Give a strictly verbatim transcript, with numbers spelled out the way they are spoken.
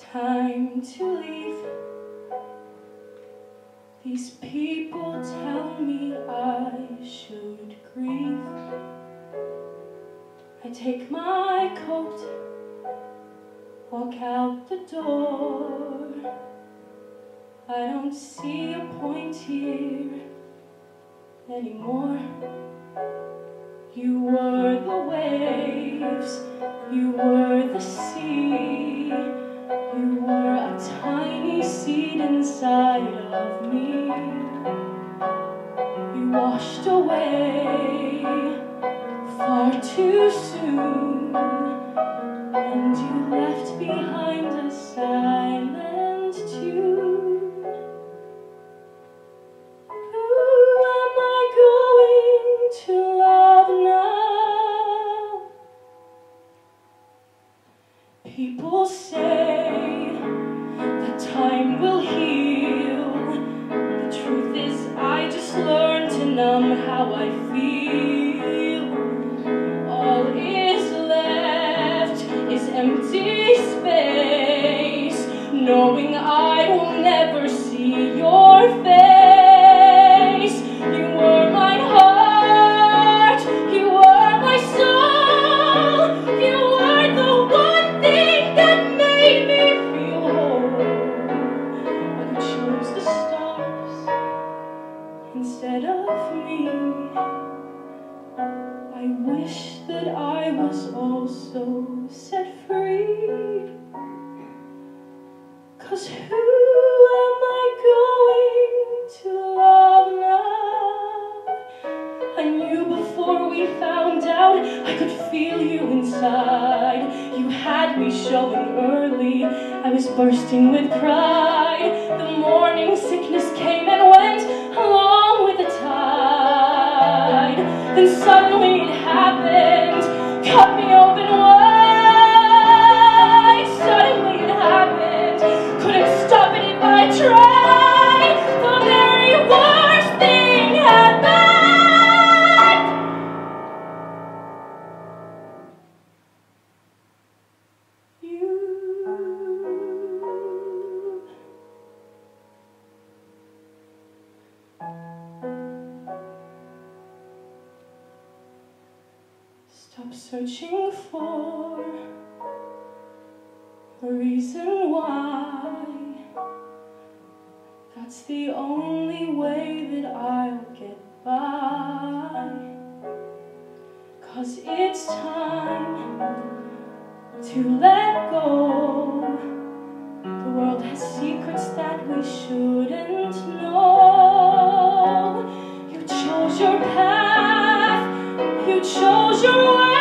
time to leave. These people tell me I should grieve. I take my coat, walk out the door. I don't see a point here anymore. You were the waves, you were the sea, you were a tiny seed inside of me. You washed away far too soon, and you left behind a silent tune. Who am I going to love now? People say that time will heal. The truth is I just learned to numb how I feel. All is left is empty space, knowing I will never see your face. You were my heart, you were my soul, you were the one thing that made me feel whole. But you chose the stars instead of me. I wish that I was also set free. 'Cause who am I going to love now? I knew before we found out, I could feel you inside. You had me showing early, I was bursting with pride. The morning sickness came and went along with the tide. Then suddenly it happened, cut me open wide. Suddenly it happened, couldn't stop it if I tried. The very worst thing happened. You. Stop searching for a reason why. That's the only way that I'll get by. 'Cause it's time to let go. The world has secrets that we shouldn't know. You chose your path, you chose your way.